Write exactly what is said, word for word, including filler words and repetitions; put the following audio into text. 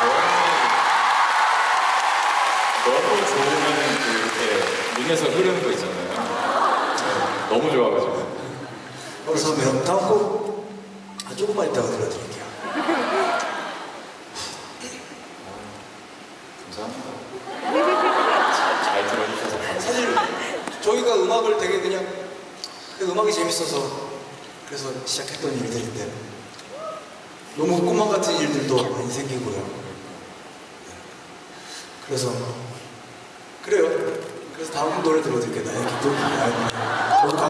너무 좋으면 이렇게 눈에서 흐르는 거 있잖아요. 너무 좋아가지고. 그래서 그럼 다음 곡 아, 조금만 이따가 들려드릴게요. 감사합니다. 잘 들어주셔서 감사합니다. 사실 저희가 음악을 되게 그냥 그 음악이 재밌어서 그래서 시작했던 일들인데 너무 꿈만 같은 일들도 많이 생기고요. 그래서 그래요. 그래서 다음 노래 들려드릴게요. 나의 기쁨이.